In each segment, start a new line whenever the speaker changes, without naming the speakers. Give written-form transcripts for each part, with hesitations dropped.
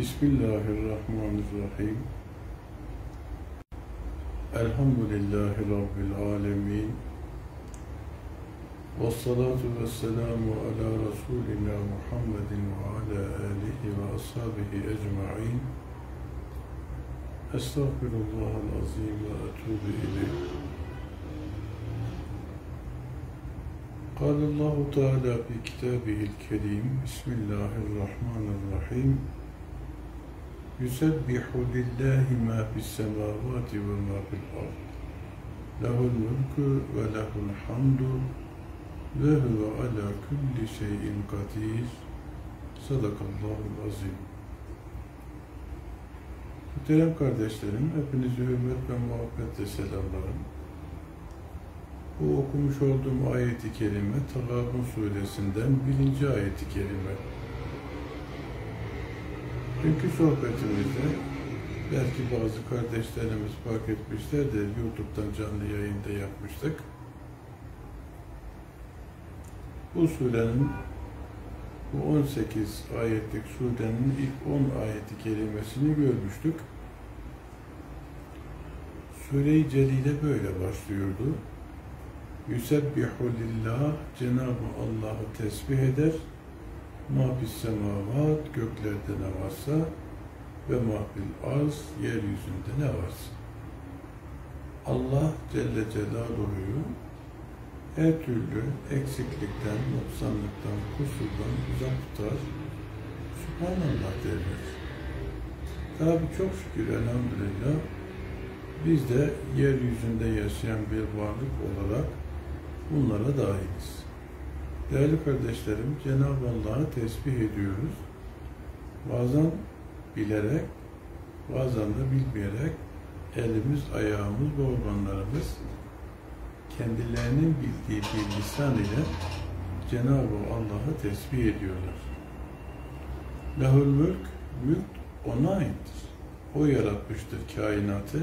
Bismillahirrahmanirrahim. Elhamdülillahi Rabbil alemin. Vessalatu vesselamu ala Resulina Muhammedin ve ala alihi ve ashabihi ecma'in. Estağfirullahal azim ve etûbü ileyh. Kâlallahu Teala fi kitâbihil kerîm. Bismillahirrahmanirrahim. Yusebbihu lillahi ma fis semâvâti ve ma fil ard. Lehul mulku ve lehul hamdu ve huve ala kulli şeyin kadir. Sadakallahul azim. Muhterem kardeşlerim, hepinizi hürmet ve muhabbetle selamlarım. Bu okumuş olduğum ayet-i kerime Tagâbun suresinden 1. ayet-i kerime. Dünkü sohbetimizde belki bazı kardeşlerimiz fark etmişlerdir, YouTube'dan canlı yayında yapmıştık. Bu surenin, bu 18 ayetlik surenin ilk 10 ayeti kerimesini görmüştük. Sure-i Celile böyle başlıyordu. Yusebbihu lillah, Cenab-ı Allah'ı tesbih eder. Ma fis semavat, göklerde ne varsa, ve ma fil arz, yeryüzünde ne varsa. Allah Celle Celaluhu'yu her türlü eksiklikten, noksanlıktan, kusurdan uzak tutar. Subhanallah derler. Tabi çok şükür elhamdülillah biz de yeryüzünde yaşayan bir varlık olarak bunlara dahiliz. Değerli kardeşlerim, Cenab-ı Allah'ı tesbih ediyoruz. Bazen bilerek, bazen de bilmeyerek elimiz, ayağımız ve organlarımız kendilerinin bildiği bir lisan ile Cenab-ı Allah'ı tesbih ediyorlar. Lehul mülk, mülk ona aittir. O yaratmıştır kainatı.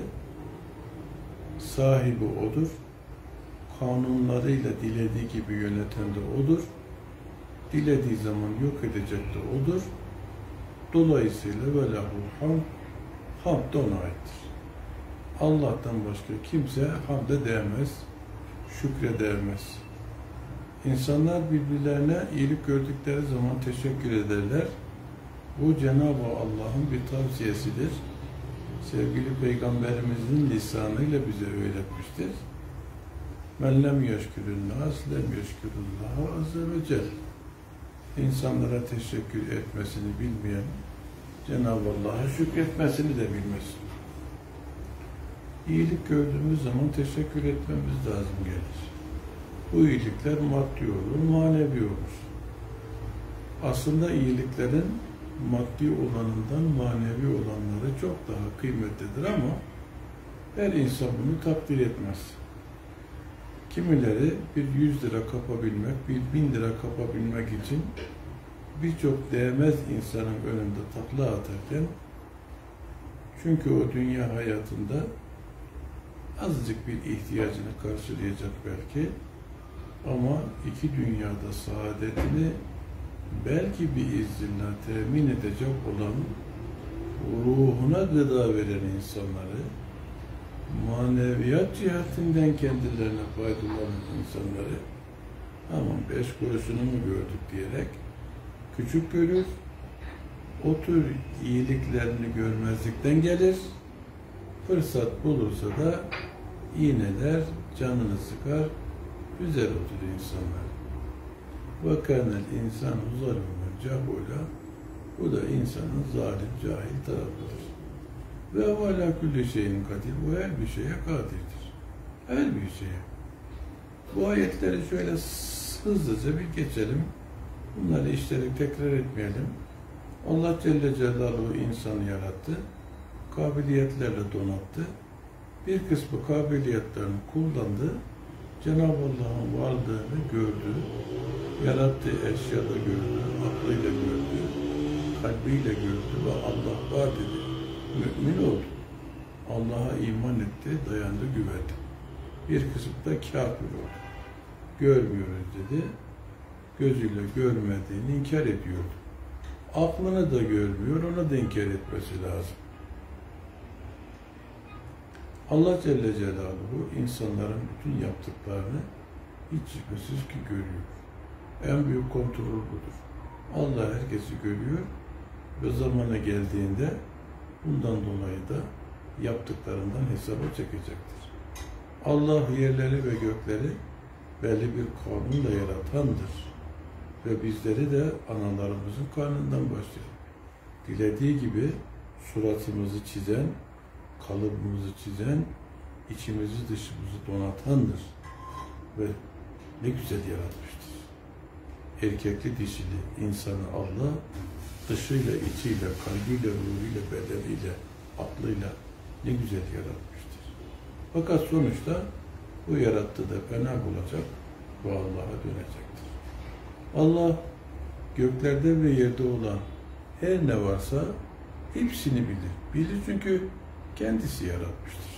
Sahibi odur. Kanunlarıyla dilediği gibi yöneten de odur. Dilediği zaman yok edecek de odur. Dolayısıyla velahul hamd, hamd ona aittir. Allah'tan başka kimse hamde değmez, şükre değmez. İnsanlar birbirlerine iyilik gördükleri zaman teşekkür ederler. Bu Cenab-ı Allah'ın bir tavsiyesidir. Sevgili Peygamberimizin lisanıyla bize öğretmiştir. Men lem yeşkürün nas, lem yeşkürüllâhu azze ve celle. İnsanlara teşekkür etmesini bilmeyen, Cenab-ı Allah'a şükretmesini de bilmez. İyilik gördüğümüz zaman teşekkür etmemiz lazım gelir. Bu iyilikler maddi olur, manevi olur. Aslında iyiliklerin maddi olanından manevi olanları çok daha kıymetlidir ama her insan bunu takdir etmez. Kimileri bir 100 lira kapabilmek, bir 1000 lira kapabilmek için birçok değmez insanın önünde takla atarken, çünkü o dünya hayatında azıcık bir ihtiyacını karşılayacak belki, ama iki dünyada saadetini belki bir iznillah temin edecek olan, ruhuna gıda veren insanları, maneviyat cihetinden kendilerine faydalanan insanları, aman 5 kuruşunu mu gördük diyerek küçük görür, o tür iyiliklerini görmezlikten gelir, fırsat bulursa da iğneler, canını sıkar, güzel otur insanlar. وَكَانَ الْاِنْسَانُ ظَلُمًا جَهُولًا. Bu da insanın zalim, cahil tarafıdır. Ve وَعَلَى كُلِّ شَيْءٍ قَدِيرٌ. Bu her bir şeye kadirdir. Her bir şeye. Bu ayetleri şöyle hızlıca bir geçelim. Bunları işledik, tekrar etmeyelim. Allah Celle Celaluhu insanı yarattı. Kabiliyetlerle donattı. Bir kısmı kabiliyetlerini kullandı. Cenab-ı Allah'ın varlığını gördü. Yarattığı eşyada gördü. Aklıyla gördü. Kalbiyle gördü ve Allah var dedi. Mümin oldu. Allah'a iman etti, dayandı, güvendi. Bir kısım da kafir oldu. Görmüyoruz dedi. Gözüyle görmediğini inkar ediyordu. aklını da görmüyor, ona da inkar etmesi lazım. Allah Celle Celaluhu insanların bütün yaptıklarını hiç şüphesiz ki görüyor. En büyük kontrol budur. Allah herkesi görüyor ve zamanı geldiğinde bundan dolayı da yaptıklarından hesaba çekecektir. Allah yerleri ve gökleri belli bir kanunla yaratandır. Ve bizleri de analarımızın karnından başlıyor. Dilediği gibi suratımızı çizen, kalıbımızı çizen, içimizi dışımızı donatandır. Ve ne güzel yaratmıştır. Erkekli dişili insanı Allah dışıyla, içiyle, kalbiyle, ruhuyla, bedeniyle, aklıyla ne güzel yaratmıştır. Fakat sonuçta bu yarattığı da fena bulacak ve Allah'a dönecektir. Allah göklerde ve yerde olan her ne varsa hepsini bilir. Bilir çünkü kendisi yaratmıştır.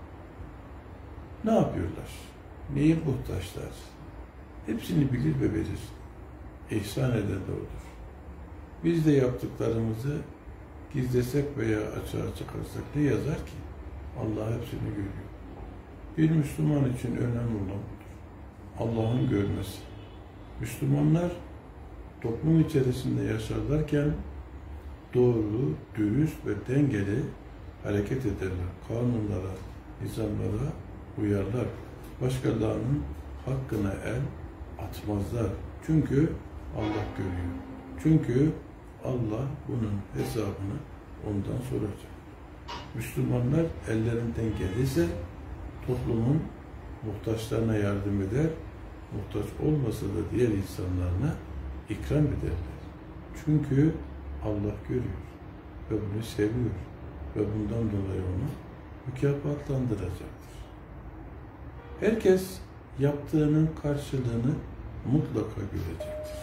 Ne yapıyorlar? Neye muhtaçlar? Hepsini bilir ve verir. İhsan eden de odur. Biz de yaptıklarımızı gizlesek veya açığa çıkarsak ne yazar ki? Allah hepsini görüyor. Bir Müslüman için önemli olan budur. Allah'ın görmesi. Müslümanlar toplum içerisinde yaşarlarken doğru, dürüst ve dengeli hareket ederler. Kanunlara, nizamlara uyarlar. Başkalarının hakkına el atmazlar. Çünkü Allah görüyor. Çünkü Allah bunun hesabını ondan soracak. Müslümanlar ellerinden gelirse toplumun muhtaçlarına yardım eder, muhtaç olmasa da diğer insanlarına ikram ederler. Çünkü Allah görüyor ve bunu seviyor ve bundan dolayı onu mükafatlandıracaktır. Herkes yaptığının karşılığını mutlaka görecektir.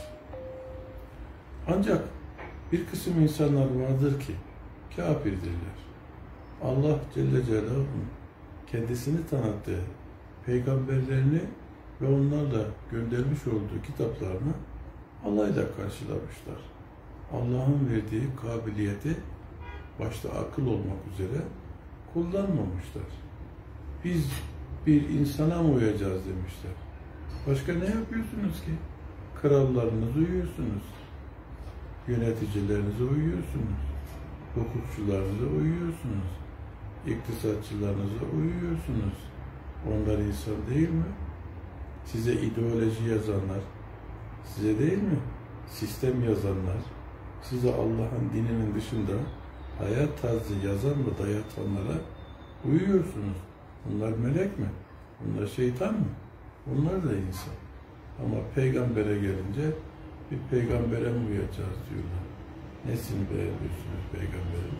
Ancak bir kısım insanlar vardır ki kafirdirler. Allah Celle Celaluhu'nun kendisini tanıttığı peygamberlerini ve onlarla göndermiş olduğu kitaplarını alayla karşılamışlar. Allah'ın verdiği kabiliyeti başta akıl olmak üzere kullanmamışlar. Biz bir insana mı uyacağız demişler. Başka ne yapıyorsunuz ki? Krallarınıza uyuyorsunuz. Yöneticilerinize uyuyorsunuz. Hukukçularınıza uyuyorsunuz. İktisatçılarınıza uyuyorsunuz. Onlar insan değil mi? Size ideoloji yazanlar, size değil mi? Sistem yazanlar, size Allah'ın dininin dışında hayat tarzı yazan ve dayatanlara uyuyorsunuz. Bunlar melek mi? Bunlar şeytan mı? Bunlar da insan. Ama peygambere gelince bir peygambere mi uyacağız diyorlar. Nesini beğeniyorsunuz peygamberin?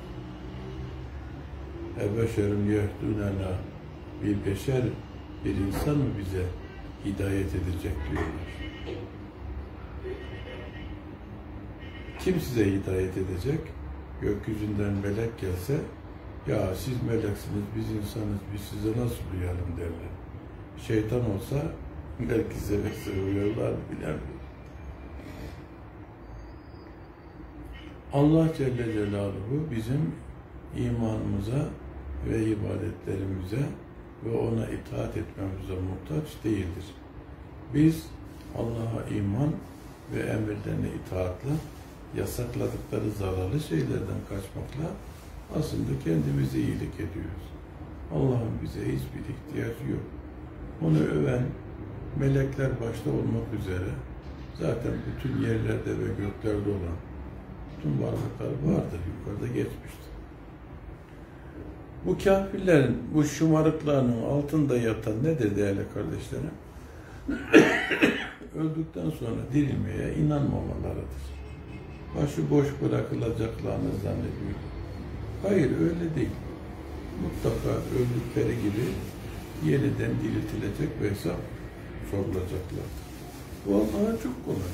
Ebeşerun yehdûnena, bir beşer, bir insan mı bize hidayet edecek diyorlar. Kim size hidayet edecek? Gökyüzünden melek gelse, ya siz meleksiniz, biz insanız, biz size nasıl uyalım derler. Şeytan olsa belki size uyarlar mı bilemiyorum. Allah Celle Celaluhu bizim imanımıza ve ibadetlerimize ve ona itaat etmemize muhtaç değildir. Biz Allah'a iman ve emirlerine itaatle, yasakladıkları zararlı şeylerden kaçmakla aslında kendimize iyilik ediyoruz. Allah'ın bize hiçbir ihtiyacı yok. Onu öven melekler başta olmak üzere zaten bütün yerlerde ve göklerde olan bütün varlıklar vardır, yukarıda geçmiştir. Bu kafirlerin, bu şımarıklarının altında yatan nedir değerli kardeşlerim? Öldükten sonra dirilmeye inanmamalarıdır. Başıboş bırakılacaklarını zannediyor. Hayır, öyle değil. Mutlaka öldükleri gibi yeniden diriltilecek ve hesap sorulacaklardır. Bu Allah'a çok kolay.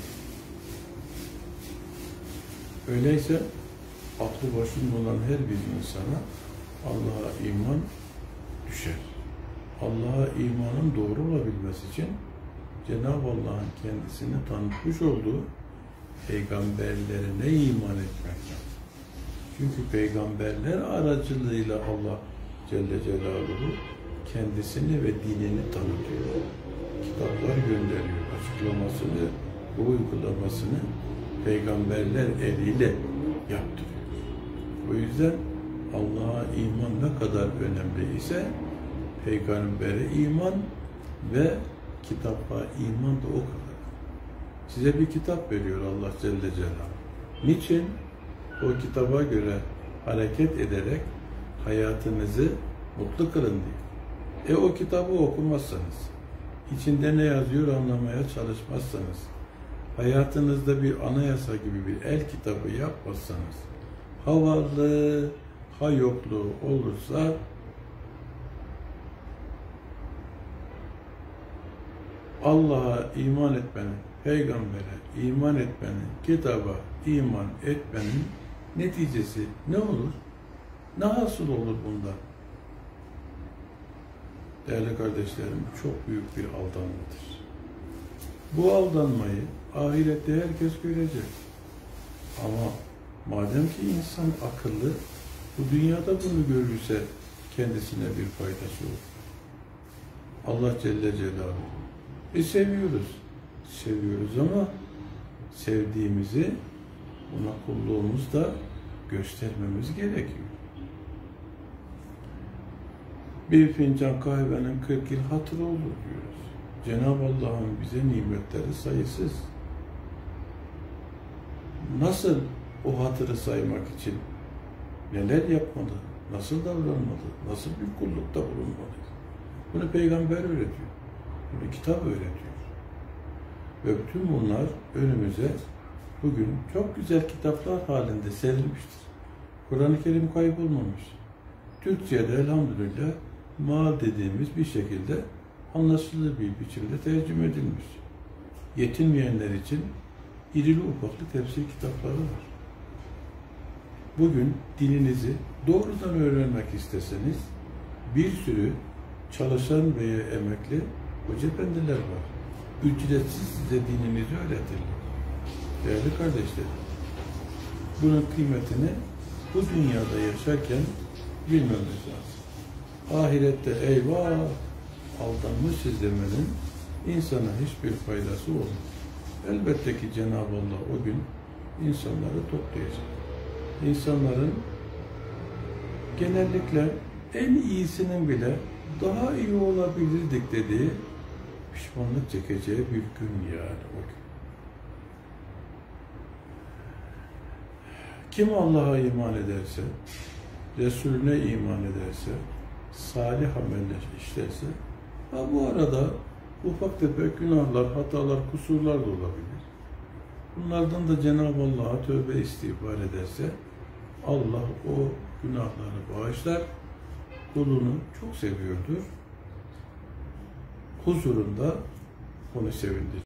Öyleyse aklı başında olan her bir insana Allah'a iman düşer. Allah'a imanın doğru olabilmesi için Cenab-ı Allah'ın kendisini tanıtmış olduğu peygamberlerine iman etmek lazım. Çünkü peygamberler aracılığıyla Allah Celle Celaluhu kendisini ve dinini tanıtıyor. Kitaplar gönderiyor. Açıklamasını ve uygulamasını peygamberler eliyle yaptırıyor. O yüzden Allah'a iman ne kadar önemli ise peygambere iman ve kitaba iman da o kadar. Size bir kitap veriyor Allah Celle Celaluhu. Niçin? O kitaba göre hareket ederek hayatınızı mutlu kılın diye. O kitabı okumazsanız, içinde ne yazıyor anlamaya çalışmazsanız, hayatınızda bir anayasa gibi bir el kitabı yapmazsanız, ha varlığı, ha yokluğu olursa Allah'a iman etmenin, peygambere iman etmenin, kitaba iman etmenin neticesi ne olur? Ne hasıl olur bundan? Değerli kardeşlerim, çok büyük bir aldanmadır. Bu aldanmayı ahirette herkes görecek. Ama madem ki insan akıllı, bu dünyada bunu görürse kendisine bir faydası olur. Allah Celle Celaluhu. Seviyoruz. Seviyoruz ama sevdiğimizi ona kulluğumuzda göstermemiz gerekiyor. Bir fincan kahvenin 40 yıl hatırı olur diyoruz. Cenab-ı Allah'ın bize nimetleri sayısız. Nasıl o hatırı saymak için neler yapmalı, nasıl davranmalı, nasıl bir kullukta bulunmalı? Bunu peygamber öğretiyor. Bunu kitap öğretiyor. Ve bütün bunlar önümüze bugün çok güzel kitaplar halinde serilmiştir. Kur'an-ı Kerim kaybolmamış. Türkçe'de elhamdülillah ma dediğimiz bir şekilde anlaşılır bir biçimde tercüme edilmiş. Yetinmeyenler için irili ufaklı tefsir kitapları var. Bugün dininizi doğrudan öğrenmek isteseniz bir sürü çalışan veya emekli hoca efendiler var. Ücretsiz size dininizi öğretirler. Değerli kardeşlerim, bunun kıymetini bu dünyada yaşarken bilmemiz lazım. Ahirette eyvah aldanmışız demenin insana hiçbir faydası olmaz. Elbette ki Cenab-ı Allah o gün insanları toplayacak. İnsanların genellikle en iyisinin bile daha iyi olabilirdik dediği pişmanlık çekeceği bir gün yani o gün. Kim Allah'a iman ederse, Resulüne iman ederse, salih ameller işlerse, bu arada ufak tefek günahlar, hatalar, kusurlar da olabilir. Bunlardan da Cenab-ı Allah'a tövbe istiğfar ederse, Allah o günahları bağışlar, kulunu çok seviyordur. Huzurunda onu sevindirir.